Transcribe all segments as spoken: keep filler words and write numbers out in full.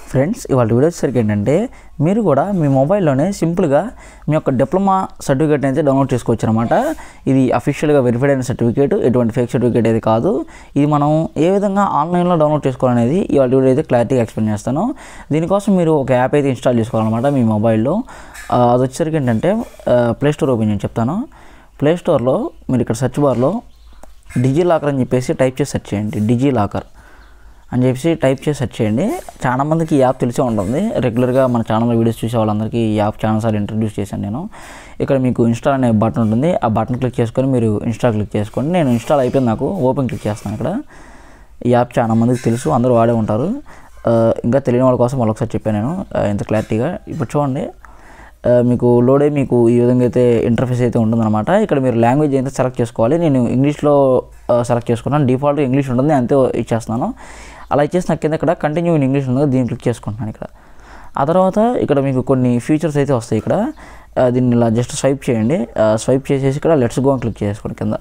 Friends ఇవాళ video వచ్చేసరికి ఏంటంటే మీరు కూడా మీ మొబైల్లోనే సింపుల్గా మీ యొక్క డిప్లొమా సర్టిఫికేట్ అయితే డౌన్లోడ్ చేసుకోవచ్చు అనమాట. ఇది అఫీషియల్గా వెరిఫైడ్ అయిన సర్టిఫికేట్, ఎటువంటి ఫేక్ సర్టిఫికేట్ అయితే కాదు. ఇది మనం ఏ విధంగా ఆన్లైన్లో డౌన్లోడ్ చేసుకోవాలనేది ఇవాళ వీడియో అయితే క్లారిటీగా ఎక్స్ప్లెయిన్ చేస్తాను. దీనికోసం మీరు ఒక యాప్ అయితే ఇన్స్టాల్ చేసుకోవాలన్నమాట మీ మొబైల్లో. అది వచ్చేసరికి ఏంటంటే ప్లే స్టోర్ ఓపెన్ చేసి చెప్తాను. ప్లే స్టోర్లో మీరు ఇక్కడ సెర్చ్ బార్లో డిజి లాకర్ అని చెప్పేసి టైప్ చేసి సెర్చ్ చేయండి. డిజి లాకర్ అని చెప్పేసి టైప్ చేసి సెర్చ్ చేయండి. చాలామందికి ఈ యాప్ తెలిసే ఉంటుంది. రెగ్యులర్గా మన ఛానల్లో వీడియోస్ చూసే వాళ్ళందరికీ ఈ యాప్ ఛానల్సారి ఇంట్రడ్యూస్ చేశాను నేను. ఇక్కడ మీకు ఇన్స్టాల్ అనే బటన్ ఉంటుంది. ఆ బటన్ క్లిక్ చేసుకొని మీరు ఇన్స్టాల్ క్లిక్ చేసుకోండి. నేను ఇన్స్టాల్ అయిపోయింది, నాకు ఓపెన్ క్లిక్ చేస్తాను. ఇక్కడ ఈ యాప్ చాలా మందికి తెలుసు, అందరూ వాడే ఉంటారు. ఇంకా తెలియని వాళ్ళ కోసం వాళ్ళు ఒకసారి చెప్పాను నేను ఇంత క్లారిటీగా. ఇప్పుడు చూడండి, మీకు లోడే మీకు ఈ విధంగా అయితే ఇంటర్ఫేస్ అయితే ఉంటుందన్నమాట. ఇక్కడ మీరు లాంగ్వేజ్ అయితే సెలెక్ట్ చేసుకోవాలి. నేను ఇంగ్లీష్లో సెలెక్ట్ చేసుకున్నాను. డిఫాల్ట్ ఇంగ్లీష్ ఉంటుంది, అంతే ఇచ్చేస్తున్నాను. అలా ఇచ్చేసిన కింద ఇక్కడ కంటిన్యూ ఇన్ ఇంగ్లీష్ ఉంది, దీన్ని క్లిక్ చేసుకుంటున్నాను ఇక్కడ. ఆ తర్వాత ఇక్కడ మీకు కొన్ని ఫీచర్స్ అయితే వస్తాయి. ఇక్కడ దీన్ని ఇలా జస్ట్ స్వైప్ చేయండి. స్వైప్ చేసేసి ఇక్కడ లెట్స్ గో అని క్లిక్ చేసుకోండి. కింద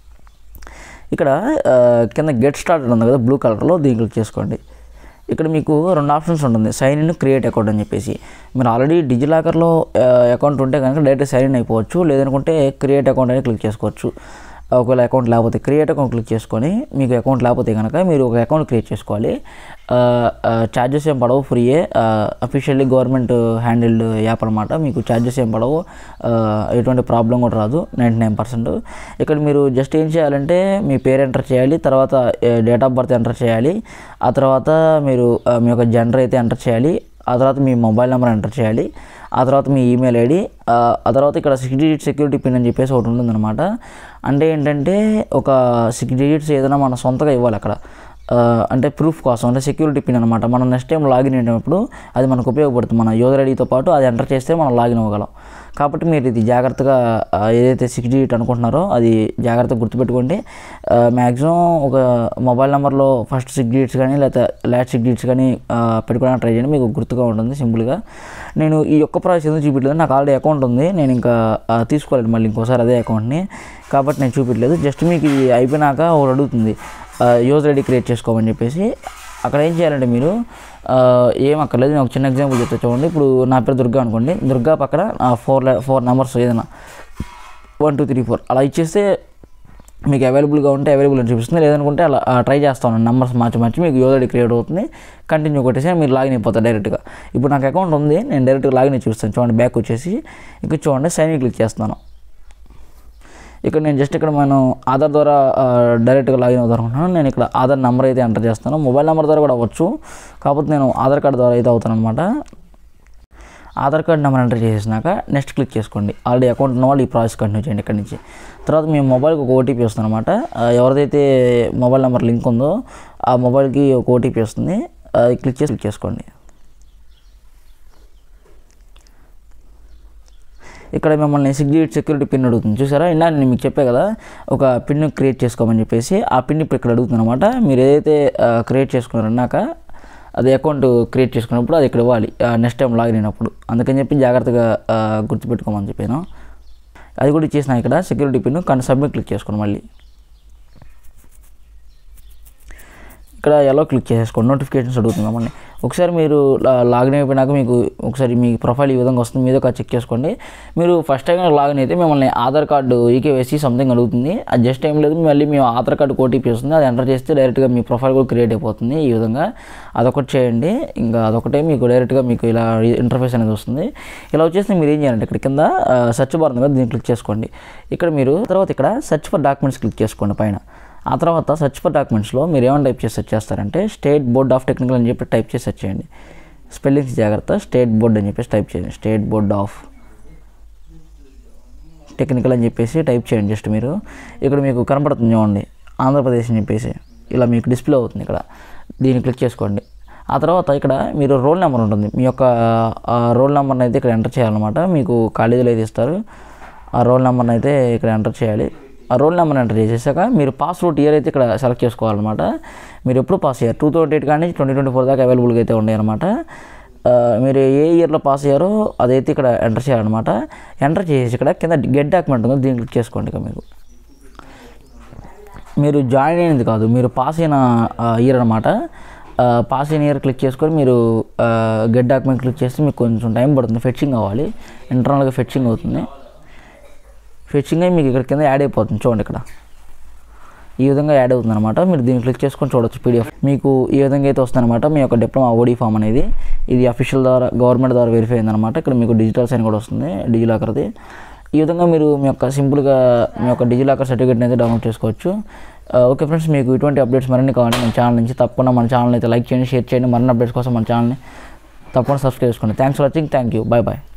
ఇక్కడ కింద గెట్ స్టార్టెడ్ ఉంది కదా బ్లూ కలర్లో, దీన్ని క్లిక్ చేసుకోండి. ఇక్కడ మీకు రెండు ఆప్షన్స్ ఉంటుంది, సైన్ ఇన్, క్రియేట్ అకౌంట్ అని చెప్పేసి. మీరు ఆల్రెడీ డిజిలాకర్లో అకౌంట్ ఉంటే కనుక డైరెక్ట్ సైన్ ఇన్ అయిపోవచ్చు, లేదనుకుంటే క్రియేట్ అకౌంట్ అని క్లిక్ చేసుకోవచ్చు. ఒకవేళ అకౌంట్ లేకపోతే క్రియేట్ అకౌంట్ క్లిక్ చేసుకొని, మీకు అకౌంట్ లేకపోతే కనుక మీరు ఒక అకౌంట్ క్రియేట్ చేసుకోవాలి. ఛార్జెస్ ఏం పడవు, ఫ్రీయే, అఫీషియల్లీ గవర్నమెంట్ హ్యాండిల్డ్ యాప్ అనమాట. మీకు ఛార్జెస్ ఏం పడవు, ఎటువంటి ప్రాబ్లం కూడా రాదు, నైంటీ నైన్ పర్సెంట్. ఇక్కడ మీరు జస్ట్ ఏం చేయాలంటే మీ పేరు ఎంటర్ చేయాలి, తర్వాత డేట్ ఆఫ్ బర్త్ ఎంటర్ చేయాలి, ఆ తర్వాత మీరు మీ యొక్క జెండర్ అయితే ఎంటర్ చేయాలి, ఆ తర్వాత మీ మొబైల్ నెంబర్ ఎంటర్ చేయాలి, ఆ తర్వాత మీ ఈమెయిల్ ఐడి, ఆ తర్వాత ఇక్కడ సిక్స్ డిజిట్ సెక్యూరిటీ పిన్ అని చెప్పేసి ఒకటి ఉంటుందన్నమాట. అంటే ఏంటంటే ఒక సిక్స్ డిజిట్స్ ఏదైనా మనం సొంతగా ఇవ్వాలి అక్కడ, అంటే ప్రూఫ్ కోసం, అంటే సెక్యూరిటీ పిన్ అనమాట. మనం నెక్స్ట్ టైం లాగిన్ అయినప్పుడు అది మనకు ఉపయోగపడుతుంది. మన యూజర్ ఐడితో పాటు అది ఎంటర్ చేస్తే మనం లాగిన్ అవ్వగలం. కాబట్టి మీరు ఇది జాగ్రత్తగా ఏదైతే సిక్స్ డిజిట్ అనుకుంటున్నారో అది జాగ్రత్తగా గుర్తుపెట్టుకోండి. మ్యాక్సిమం ఒక మొబైల్ నెంబర్లో ఫస్ట్ సిక్స్ డిజిట్స్ కానీ లేకపోతే లాస్ట్ సిక్స్ డిజిట్స్ కానీ పెట్టుకోవడానికి ట్రై చేయండి, మీకు గుర్తుగా ఉంటుంది సింపుల్గా. నేను ఈ ఒక్క ప్రాసెస్ ఎందుకు చూపించలేదు, నాకు ఆల్రెడీ అకౌంట్ ఉంది, నేను ఇంకా తీసుకోలేదు మళ్ళీ ఇంకోసారి అదే అకౌంట్ని, కాబట్టి నేను చూపించలేదు. జస్ట్ మీకు ఇది అయిపోయినాక ఒకటి అడుగుతుంది యూజర్ ఐడి క్రియేట్ చేసుకోమని చెప్పేసి. అక్కడ ఏం చేయాలంటే మీరు ఏం అక్కర్లేదు, నేను ఒక చిన్న ఎగ్జాంపుల్ చెప్తా చూడండి. ఇప్పుడు నా పేరు దుర్గా అనుకోండి, దుర్గా పక్కన ఫోర్ ఫోర్ నెంబర్స్ ఏదైనా వన్ టూ త్రీ ఫోర్ అలా ఇచ్చేస్తే మీకు అవైలబుల్గా ఉంటే అవైలబుల్ అని చూపిస్తుంది, లేదనుకుంటే అలా ట్రై చేస్తాను నెంబర్స్ మార్చి మార్చి మీకు యూజర్ ఐడి క్రియేట్ అవుతుంది. కంటిన్యూ కొట్టేసి మీరు లాగిన్ అయిపోతారు డైరెక్ట్గా. ఇప్పుడు నాకు అకౌంట్ ఉంది, నేను డైరెక్ట్గా లాగిన్ అయి చూస్తాను. చూడండి, బ్యాక్ వచ్చేసి ఇక్కడ చూడండి సైన్ ఇన్ క్లిక్ చేస్తున్నాను. ఇక్కడ నేను జస్ట్ ఇక్కడ మనం ఆధార్ ద్వారా డైరెక్ట్గా లాగిన్ అవుతాను అనుకుంటున్నాను. నేను ఇక్కడ ఆధార్ నెంబర్ అయితే ఎంటర్ చేస్తాను, మొబైల్ నెంబర్ ద్వారా కూడా అవ్వచ్చు, కాకపోతే నేను ఆధార్ కార్డు ద్వారా అయితే అవుతాను అనమాట. ఆధార్ కార్డు నెంబర్ ఎంటర్ చేసేసినాక నెక్స్ట్ క్లిక్ చేసుకోండి. ఆల్రెడీ అకౌంట్ ఉన్న వాళ్ళు ఈ ప్రాసెస్ కంటిన్యూ చేయండి ఇక్కడ నుంచి. తర్వాత మీ మొబైల్కి ఒక ఓటీపీ వస్తుంది అనమాట. ఎవరిదైతే మొబైల్ నెంబర్ లింక్ ఉందో ఆ మొబైల్కి ఒక ఓటీపీ వస్తుంది, అది క్లిక్ చేసి క్లిక్ చేసుకోండి. ఇక్కడ మిమ్మల్ని సిక్స్ డిజిట్ సెక్యూరిటీ పిన్ అడుగుతుంది, చూసారా? ఇందా నేను మీకు చెప్పే కదా ఒక పిన్ క్రియేట్ చేసుకోమని చెప్పేసి, ఆ పిన్ ఇప్పుడు ఇక్కడ అడుగుతుంది అనమాట. మీరు ఏదైతే క్రియేట్ చేసుకున్నారన్నాక అది అకౌంట్ క్రియేట్ చేసుకున్నప్పుడు అది ఇక్కడ ఇవ్వాలి నెక్స్ట్ టైం లాగిన్ అయినప్పుడు. అందుకని చెప్పి జాగ్రత్తగా గుర్తుపెట్టుకోమని చెప్పాను. అది కూడా ఇచ్చేసిన ఇక్కడ సెక్యూరిటీ పిన్, కానీ సబ్మిట్ క్లిక్ చేసుకోండి. మళ్ళీ ఇక్కడ ఎలా క్లిక్ చేసేసుకోండి, నోటిఫికేషన్స్ అడుగుతుంది మమ్మల్ని. ఒకసారి మీరు లాగిన్ అయిపోయినాక మీకు ఒకసారి మీ ప్రొఫైల్ ఈ విధంగా వస్తుంది, మీద ఒక చెక్ చేసుకోండి. మీరు ఫస్ట్ టైం లాగిన్ అయితే మిమ్మల్ని ఆధార్ కార్డు ఈకేవైసీ సంథింగ్ అడుగుతుంది. అది జస్ట్ ఏం లేదు, మళ్ళీ మీ ఆధార్ కార్డు ఓటీపీ వస్తుంది, అది ఎంటర్ చేస్తే డైరెక్ట్గా మీ ప్రొఫైల్ కూడా క్రియేట్ అయిపోతుంది. ఈ విధంగా అదొకటి చేయండి. ఇంకా అదొకటే మీకు డైరెక్ట్గా మీకు ఇలా ఇంటర్ఫేస్ అనేది వస్తుంది. ఇలా వచ్చేసి మీరు ఏం చేయాలంటే ఇక్కడ కింద సెర్చ్ బార్ ఉంది కదా, దీన్ని క్లిక్ చేసుకోండి. ఇక్కడ మీరు తర్వాత ఇక్కడ సెర్చ్ ఫర్ డాక్యుమెంట్స్ క్లిక్ చేసుకోండి పైన. ఆ తర్వాత సెర్చ్ ఫర్ డాక్యుమెంట్స్లో మీరు ఏమైనా టైప్ చేసి సెర్చ్ చేస్తారంటే స్టేట్ బోర్డ్ ఆఫ్ టెక్నికల్ అని చెప్పి టైప్ చేసి సెర్చ్ చేయండి. స్పెల్లింగ్స్ జాగ్రత్త, స్టేట్ బోర్డ్ అని చెప్పేసి టైప్ చేయండి. స్టేట్ బోర్డ్ ఆఫ్ టెక్నికల్ అని చెప్పేసి టైప్ చేయండి. జస్ట్ మీరు ఇక్కడ మీకు కనపడుతుంది చూడండి ఆంధ్రప్రదేశ్ అని చెప్పేసి, ఇలా మీకు డిస్ప్లే అవుతుంది. ఇక్కడ దీన్ని క్లిక్ చేసుకోండి. ఆ తర్వాత ఇక్కడ మీరు రోల్ నెంబర్ ఉంటుంది, మీ యొక్క రోల్ నెంబర్ని అయితే ఇక్కడ ఎంటర్ చేయాలన్నమాట. మీకు కాలేజీలో అయితే ఇస్తారు, ఆ రోల్ నెంబర్ని అయితే ఇక్కడ ఎంటర్ చేయాలి. ఆ రోల్ నెంబర్ ఎంటర్ చేసేసాక మీరు పాస్ అవుట్ ఇయర్ అయితే ఇక్కడ సెలెక్ట్ చేసుకోవాలన్నమాట. మీరు ఎప్పుడు పాస్ అయ్యారు, టూ థౌసండ్ ఎయిట్ కానీ ట్వంటీ ట్వంటీ ఫోర్ దాకా అవైలబుల్గా అయితే ఉన్నాయి అనమాట. మీరు ఏ ఇయర్లో పాస్ అయ్యారో అదైతే ఇక్కడ ఎంటర్ చేయాలన్నమాట. ఎంటర్ చేసేసి ఇక్కడ కింద గెట్ డాక్యుమెంట్ ఉందో దీన్ని క్లిక్ చేసుకోండి. ఇక మీకు మీరు జాయిన్ అయినది కాదు, మీరు పాస్ అయిన ఇయర్ అనమాట. పాస్ ఇన్ ఇయర్ క్లిక్ చేసుకొని మీరు గెట్ డాక్యుమెంట్ క్లిక్ చేస్తే మీకు కొంచెం టైం పడుతుంది, ఫెచ్చింగ్ అవ్వాలి, ఇంటర్నల్గా ఫెచ్చింగ్ అవుతుంది. ఫెచ్చింగ్ అయ్యి మీకు ఇక్కడ కింద యాడ్ అయిపోతుంది చూడండి, ఇక్కడ ఈ విధంగా యాడ్ అవుతుంది అనమాట. మీరు దీన్ని క్లిక్ చేసుకొని చూడవచ్చు పీడిఎఫ్. మీకు ఈ విధంగా అయితే వస్తుంది అనమాట మీ యొక్క డిప్లొమా ఓడి ఫామ్ అనేది. ఇది అఫీషియల్ ద్వారా గవర్నమెంట్ ద్వారా వెరిఫై అయిందనమాట. ఇక్కడ మీకు డిజిటల్ సైన్ కూడా వస్తుంది డిజిలాకర్ది. ఈ విధంగా మీరు మీ యొక్క సింపుల్గా మీ యొక్క డిజిలాకర్ సర్టిఫికేట్ని అయితే డౌన్లోడ్ చేసుకోవచ్చు. ఓకే ఫ్రెండ్స్, మీకు ఇటువంటి అప్డేట్స్ మరిన్ని కావాలంటే మన ఛానల్ నుంచి తప్పకుండా మన ఛానల్ అయితే లైక్ చేయండి, షేర్ చేయండి. మరిన్ని అప్డేట్స్ కోసం మన ఛానల్ని తప్పకుండా సబ్స్క్రైబ్ చేసుకోండి. Thanks for watching. Thank you. Bye bye.